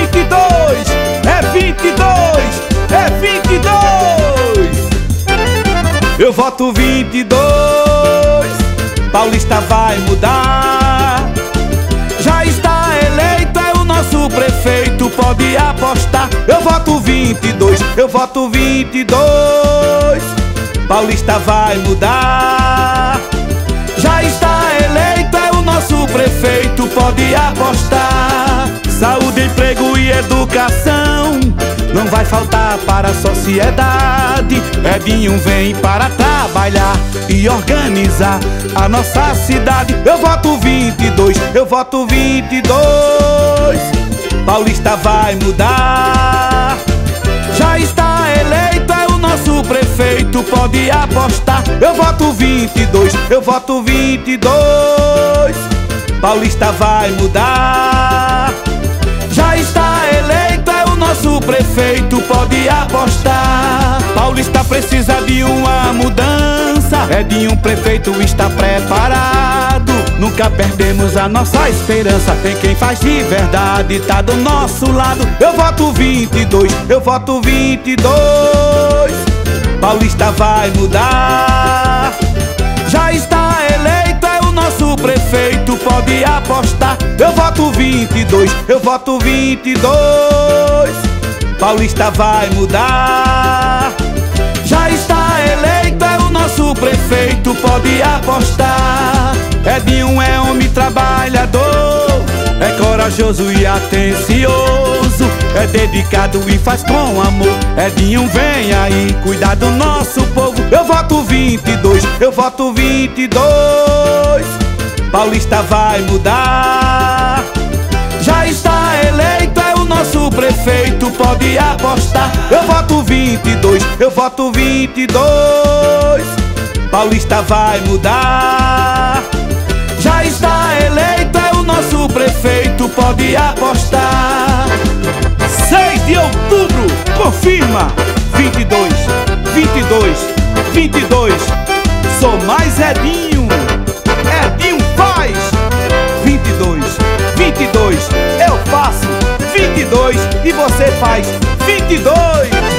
22, é 22, é 22. Eu voto 22, Paulista vai mudar. Já está eleito, é o nosso prefeito, pode apostar. Eu voto 22, eu voto 22, Paulista vai mudar. Já está eleito, é o nosso prefeito, pode apostar. Saúde, emprego e educação não vai faltar para a sociedade. Edinho vem para trabalhar e organizar a nossa cidade. Eu voto 22, eu voto 22, Paulista vai mudar. Já está eleito, é o nosso prefeito, pode apostar. Eu voto 22, eu voto 22, Paulista vai mudar. Já está eleito, é o nosso prefeito, pode apostar. Paulista precisa de uma mudança, Edinho prefeito está preparado. Nunca perdemos a nossa esperança, tem quem faz de verdade, tá do nosso lado. Eu voto 22, eu voto 22, Paulista vai mudar. Já está eleito, é o nosso prefeito, pode apostar. Eu voto 22, eu voto 22, Paulista vai mudar. Já está eleito, é o nosso prefeito, pode apostar. Edinho é homem trabalhador, é corajoso e atencioso, é dedicado e faz com amor. Edinho vem aí cuidar do nosso povo. Eu voto 22, eu voto 22, Paulista vai mudar. Já está eleito, é o nosso prefeito, pode apostar. Eu voto 22, eu voto 22, Paulista vai mudar. Já está eleito, é o nosso prefeito, pode apostar. 6 de outubro, confirma. 22, 22, 22. Sou mais Edinho, Edinho faz. 22, 22, eu faço 22 e você faz 22.